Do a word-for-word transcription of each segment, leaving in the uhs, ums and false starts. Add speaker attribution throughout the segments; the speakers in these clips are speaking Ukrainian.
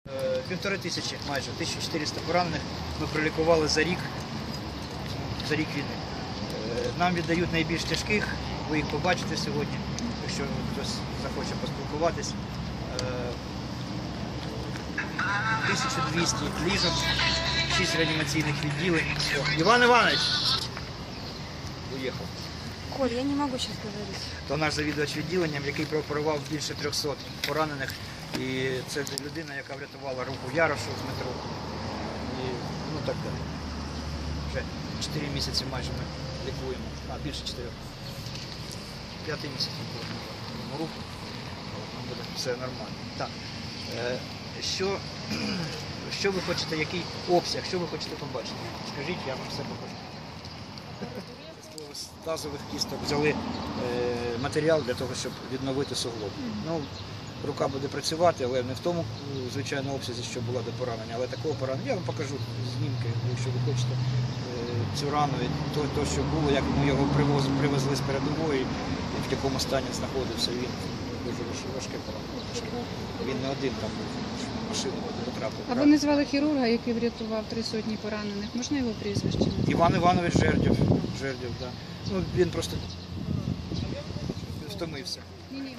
Speaker 1: Півтори тисячі, майже тисяча чотириста поранених ми пролікували за рік, за рік війни. Нам віддають найбільш тяжких, ви їх побачите сьогодні, якщо хтось захоче поспілкуватись. тисяча двісті ліжок, шість реанімаційних відділень. Іван Іванович уїхав.
Speaker 2: Коль, я не можу зараз говорити.
Speaker 1: То наш завідувач відділенням, який прооперував більше трьохсот поранених. І це людина, яка врятувала руку Ярошу з метро. І ну так далі. Вже чотири місяці майже ми лікуємо, а більше чотирьох. П'ятий місяць лікуємо руку. Нам буде все нормально. Так. Що, що ви хочете, який обсяг, що ви хочете побачити? Скажіть, я вам все покажу. З тазових кісток взяли е, матеріал для того, щоб відновити суглоб. Ну, рука буде працювати, але не в тому, звичайно, обсязі, що була до поранення, але такого поранення. Я вам покажу знімки, якщо ви хочете, е, цю рану, і то, то, що було, як ми його привоз, привезли з передової, і в якому стані знаходився. Він дуже важке поранення. Він не один там був, машину потрапив.
Speaker 3: А ви назвали хірурга, який врятував три сотні поранених. Можна його прізвище?
Speaker 1: Іван Іванович Жердєв. Жердєв, да. Ну, він просто втомився.
Speaker 3: Ні, ні,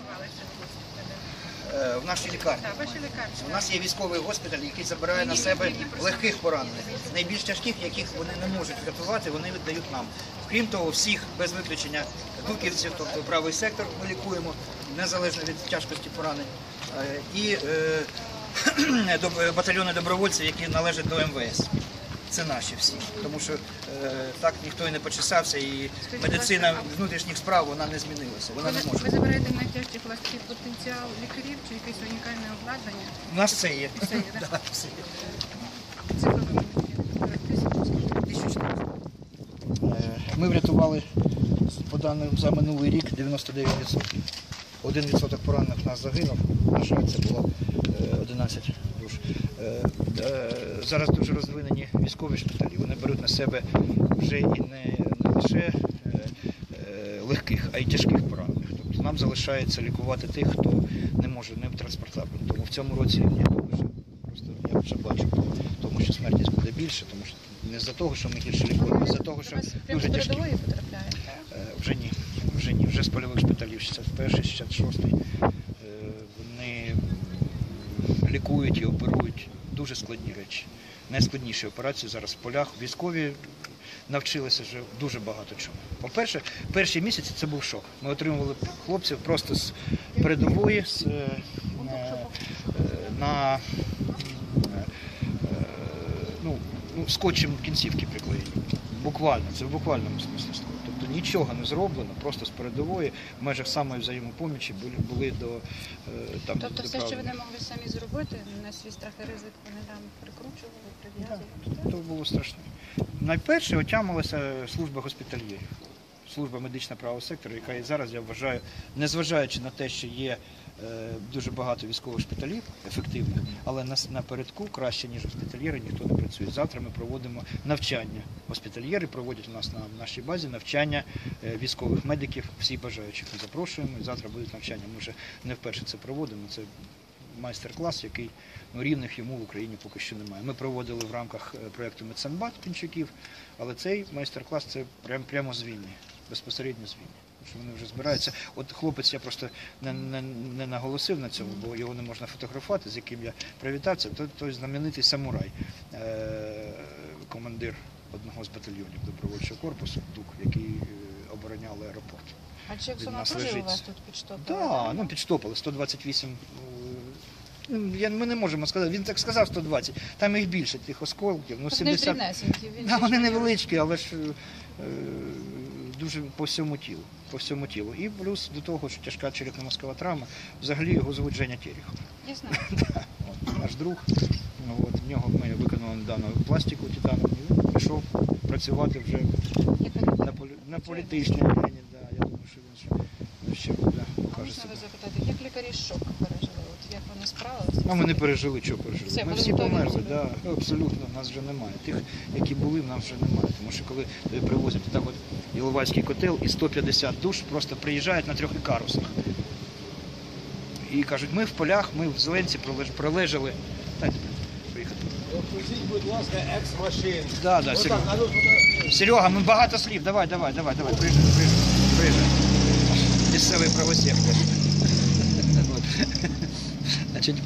Speaker 1: В нашій лікарні. У нас є військовий госпіталь, який забирає на себе легких поранених. Найбільш тяжких, яких вони не можуть врятувати, вони віддають нам. Крім того, всіх без виключення дуківців, тобто правий сектор ми лікуємо, незалежно від тяжкості поранень. І е, батальйони добровольців, які належать до Ем Ве Ес. Це наші всі, тому що е, так ніхто і не почесався, і медицина внутрішніх справ вона не змінилася, вона не може.
Speaker 3: Ви забираєте найтяжчий власний потенціал лікарів чи якесь унікальне обладнання?
Speaker 1: У нас це є.
Speaker 3: Все є, так?
Speaker 1: Да, все є. Ми врятували по даним за минулий рік дев'яносто дев'ять відсотків. Один відсоток поранених в нас загинув, на жаль, це було одинадцять душ. Зараз дуже розвинені військові шпиталі. Вони беруть на себе вже і не, не лише легких, а й тяжких поранених. Тобто нам залишається лікувати тих, хто не може не транспортабельно. Тому в цьому році я думаю, що просто я вже бачу, тому що смертність буде більше, тому що не з-за того, що ми гірше лікуємо, а з-за того, що дуже тяжкі. Вже ні, вже ні, вже з польових шпиталів шістдесят перший, шістдесят шостий. Вони лікують і оперують дуже складні речі. Найскладніші операції зараз в полях. Військові навчилися вже дуже багато чого. По-перше, перші місяці це був шок. Ми отримували хлопців просто з передової, з, на, на ну, ну, скотчем кінцівки приклеєні. Буквально, це в буквальному смислі слова. Тобто нічого не зроблено, просто з передової, в межах самої взаємопомічі були, були до там.
Speaker 3: Тобто
Speaker 1: до
Speaker 3: все, що ви не могли самі зробити, на свій страх і ризик вони там прикручували, прив'язували?
Speaker 1: Це було страшно. Найперше отямилася служба госпітальєрів, служба медичного правого сектору, яка і зараз, я вважаю, незважаючи на те, що є е, дуже багато військових шпиталів ефективних, але на, напередку краще, ніж госпітальєри, ніхто не працює. Завтра ми проводимо навчання. Госпітальєри проводять у нас на нашій базі навчання е, військових медиків, всі бажаючих ми запрошуємо. Завтра будуть навчання. Ми вже не вперше це проводимо. Це майстер-клас, який ну, рівних йому в Україні поки що немає. Ми проводили в рамках проєкту Медсанбат Пінчуків, але цей майстер-клас це прям, прямо з війни, безпосередньо з війни. Що вони вже збираються. От хлопець, я просто не, не, не наголосив на цьому, бо його не можна фотографувати, з яким я привітався, той, той знаменитий самурай, е- командир одного з батальйонів добровольчого корпусу, ДУК, який обороняв аеропорт.
Speaker 2: А Джексона теж у вас тут підштовхали?
Speaker 1: Так, да, ну підштовхали, сто двадцять вісім. Я, ми не можемо сказати, він так сказав сто двадцять, там їх більше, тих осколків. Ну, сімдесят... Да, вони невеличкі, але ж е, дуже по всьому тілу, по всьому тілу. І плюс до того, що тяжка черепно-мозкова травма, взагалі його звуть Женя Терехов.
Speaker 3: Я знаю.
Speaker 1: Да, от, наш друг, ну, от, в нього ми виконали недавно пластику титанову, і він пішов працювати вже на, полі... на політичній арені. Да, я думаю, що він ще, ще буде.
Speaker 2: Можна ви запитати, як лікарі шок пережили? От як вони справилися?
Speaker 1: А ми не пережили, що пережили.
Speaker 2: Все,
Speaker 1: ми
Speaker 2: вони
Speaker 1: всі
Speaker 2: готові
Speaker 1: померли,
Speaker 2: до
Speaker 1: да, абсолютно, нас вже немає. Тих, які були, нас вже немає. Тому що коли тобі привозять так от Іловайський котел і сто п'ятдесят душ просто приїжджають на трьох ікарусах. І кажуть, ми в полях, ми в Зеленці пролежали Дайте приїхати.
Speaker 4: Пропустіть, будь ласка, екс-машин.
Speaker 1: Да, да,
Speaker 4: Отак,
Speaker 1: Серега.
Speaker 4: а ну, фото-
Speaker 1: Серега, ми багато слів, давай, давай, давай, давай, приїжджай, приїжджай, приїжджай. Місцевий правосектор. От. Значить,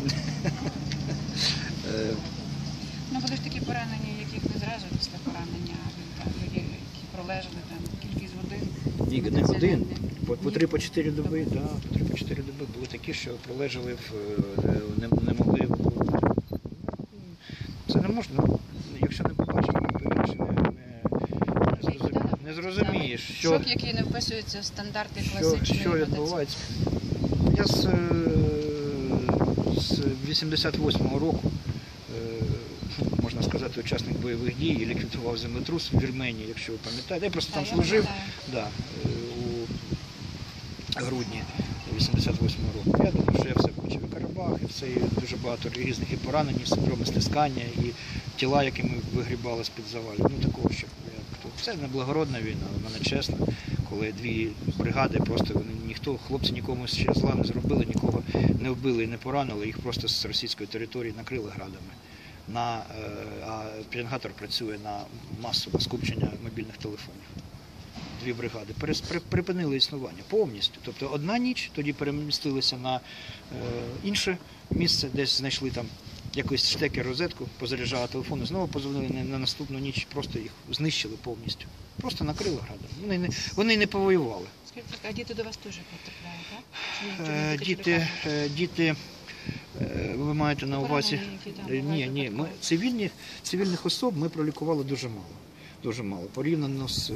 Speaker 1: е,
Speaker 3: Ну, були ж такі поранення, яких не зразу після поранення, а там люди, які пролежали там кількість годин.
Speaker 1: Ні, не годин, по, по
Speaker 3: Ні.
Speaker 1: три, по чотири доби, да, по три, по чотири доби були такі, що пролежали, в, е, не, не могли. Це не можна, ну, якщо не побачиш, не, не, не, зрозумієш, не зрозумієш, що,
Speaker 3: Шок, який не вписується в стандарти
Speaker 1: що,
Speaker 3: класичної
Speaker 1: що
Speaker 3: медицини.
Speaker 1: відбувається. Я з, е, з вісімдесят восьмого року, е, можна сказати, учасник бойових дій і ліквідував землетрус в Вірменії, якщо ви пам'ятаєте. Я просто там
Speaker 3: Так, я
Speaker 1: служив.
Speaker 3: пам'ятаю.
Speaker 1: Да, у грудні вісімдесят восьмого року. Я думаю, що я все бачив. І Карабах, і все, і дуже багато різних і поранень, і синдроми стискання, і тіла, які ми вигрібали з-під завалів. Ну такого, що як то. Це не благородна війна, вона не чесна, коли дві бригади, просто вони ніхто, хлопці нікому ще зла не зробили, нікого не вбили і не поранили, їх просто з російської території накрили градами. На, е, а пеленгатор працює на масове скупчення мобільних телефонів. Дві бригади перес- при- припинили існування повністю. Тобто одна ніч, тоді перемістилися на е, інше місце, десь знайшли там якийсь штекер, розетку, позаряджали телефон, і знову позвонили на, на наступну ніч, просто їх знищили повністю. Просто накрили градом. Вони не, вони не повоювали.
Speaker 3: Скажіть, а діти до вас теж потрапляють, так? Чи ні? Чи
Speaker 1: Е,
Speaker 3: вони тільки
Speaker 1: Діти,
Speaker 3: лікарні?
Speaker 1: е, діти, е, ви маєте на увазі.
Speaker 3: Поранені, які там
Speaker 1: Е, Ні,
Speaker 3: бувають
Speaker 1: ні, ми
Speaker 3: випадково.
Speaker 1: цивільних, цивільних особ ми пролікували дуже мало. Дуже мало. Порівняно з, е,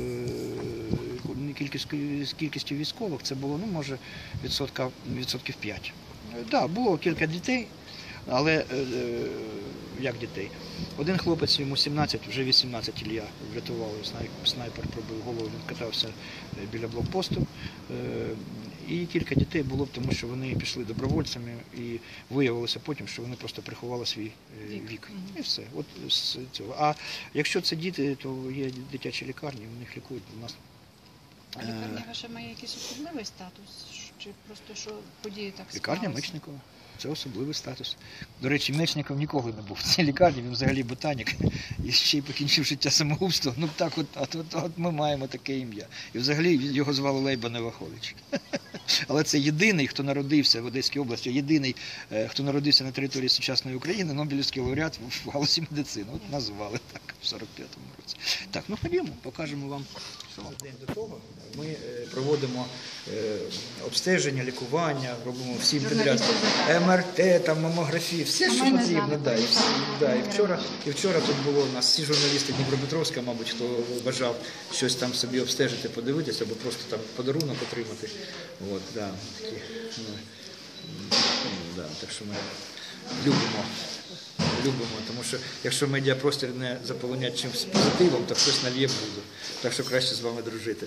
Speaker 1: кількістю, з кількістю військових, це було, ну, може, відсотка, відсотків п'ять. Так, да, було кілька дітей, але е, е, як дітей? Один хлопець, йому сімнадцять, вже вісімнадцять Ілля врятували, снайпер, снайпер пробив голову, він катався біля блокпосту. Е, І кілька дітей було, тому що вони пішли добровольцями і виявилося потім, що вони просто приховали свій е,
Speaker 3: Вік.
Speaker 1: вік.
Speaker 3: Мгм.
Speaker 1: І все. От з цього. А якщо це діти, то є дитячі лікарні, в них лікують у нас.
Speaker 3: А
Speaker 1: е,
Speaker 3: лікарня ваша має якийсь особливий статус? Чи просто що події так
Speaker 1: Лікарня
Speaker 3: склалися?
Speaker 1: Мечникова. Це особливий статус. До речі, Мечников ніколи не був в цій лікарні, він взагалі ботанік. І ще й покінчив життя самогубством. Ну так от, от, от, от ми маємо таке ім'я. І взагалі його звали Лейба Невахович. Але це єдиний, хто народився в Одеській області, єдиний, е, хто народився на території сучасної України, Нобелівський лауреат в галузі медицини. От назвали так в сорок п'ятому році. Так, ну ходімо, покажемо вам. Що вам. День до того ми е, проводимо е, обстеження, лікування, робимо всім підряд.
Speaker 3: Журналістів запрошуємо.
Speaker 1: Ем Ер Те, там, мамографії, все,
Speaker 3: А
Speaker 1: що
Speaker 3: ми не
Speaker 1: потрібно.
Speaker 3: знали,
Speaker 1: Да, і,
Speaker 3: про
Speaker 1: всі-
Speaker 3: це.
Speaker 1: да, і, вчора, і вчора тут було у нас всі журналісти Дніпропетровська, мабуть, хто бажав щось там собі обстежити, подивитися, або просто там подарунок отримати. От, да, такі, ну, ну, да, так що ми любимо. Любимо, тому що якщо медіапростір не заполонять чимось позитивом, то хтось нальє бруду. Так що краще з вами дружити.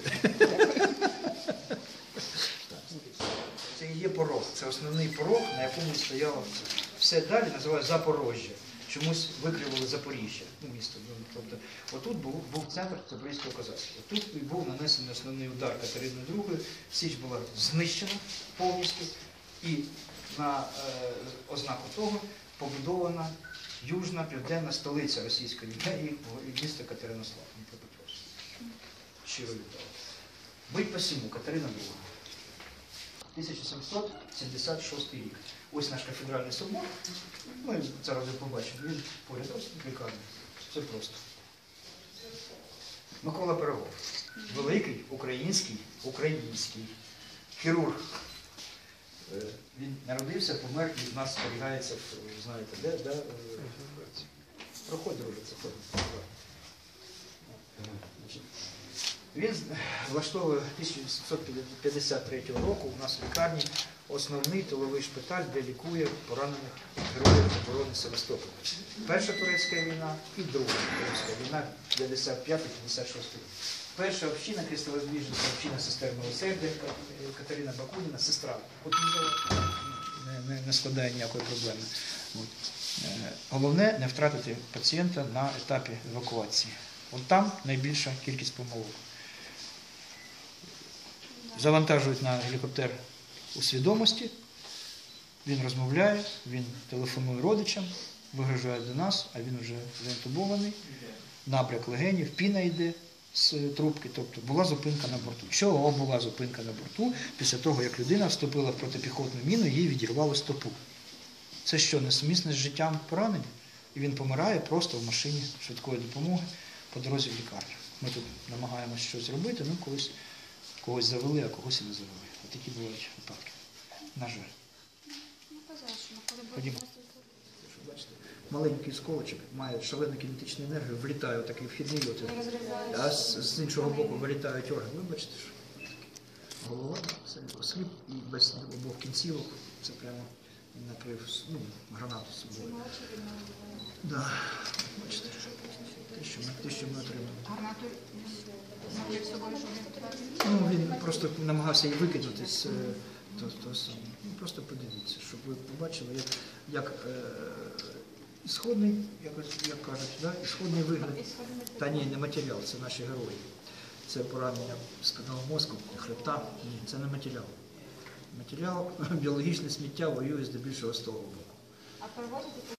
Speaker 1: Це і є порог. Це основний порог, на якому стояло все. Все далі називають Запорожжя. Чомусь викривили Запоріжжя, ну, місто. Ну, тобто, отут був, був центр Запорізького козацтва. Тут і був нанесений основний удар Катерини другої. Січ була знищена повністю. І на е, ознаку того побудована южна, південна столиця Російської імперії, місто Катеринослав, Дніпропетровськ. Щиро вітаю. Будь посіму, Катерина друга. тисяча сімсот сімдесят шостий рік. Ось наш кафедральний собор. Ми зараз його побачимо. Він поряд, ось лікарня. Все просто. Микола Пирогов. Великий український, український хірург. Е, Він народився, помер і в нас зберігається, в- знаєте, де, де? е, Проходь, друже, це ходить. Значить, Він з- влаштовує тисяча вісімсот п'ятдесят третього року у нас в лікарні основний тиловий шпиталь, де лікує поранених героїв оборони Севастополя. Перша турецька війна і друга турецька війна п'ятдесят п'ятий - п'ятдесят шостий рік. Перша община, крестовоздвіжниця община сестер Милосердя, Катерина Бакуніна, сестра. От не, не, не складає ніякої проблеми. От. Е, Головне не втратити пацієнта на етапі евакуації. От там найбільша кількість помилок. Завантажують на гелікоптер у свідомості, він розмовляє, він телефонує родичам, вигрожує до нас, а він вже заінтубований, набряк легенів, піна йде з трубки, тобто була зупинка на борту. Чого була зупинка на борту? Після того, як людина вступила в протипіхотну міну, їй відірвало стопу. Це що, несумісне з життям поранення? І він помирає просто в машині швидкої допомоги по дорозі в лікарню. Ми тут намагаємося щось робити, ну колись когось завели, а когось і не завели. От такі бувають випадки. На жаль. Ходімо. Бачите, маленький сколочок має шалену кінетичну енергію, влітає в такий вхідний отвір, а з, з іншого боку вилітають органи. Ви бачите, що таке? Голова, сліп і без обох кінцівок. Це прямо накрив ну, гранату з собою. Да. Бачите, те, що ми, те, що ми отримали.
Speaker 3: Гарнату накрив з собою, щоб не втратити.
Speaker 1: Ну, він просто намагався її викинути з того, того самого. Ну, просто подивіться, щоб ви побачили, як, як е, ісходний, якось, як кажуть, да? ісходний вигляд. Та ні, не матеріал, це наші герої. Це поранення спинного мозку, хребта. Ні, це не матеріал. Матеріал, біологічне сміття воює здебільшого з того боку.
Speaker 2: А проводити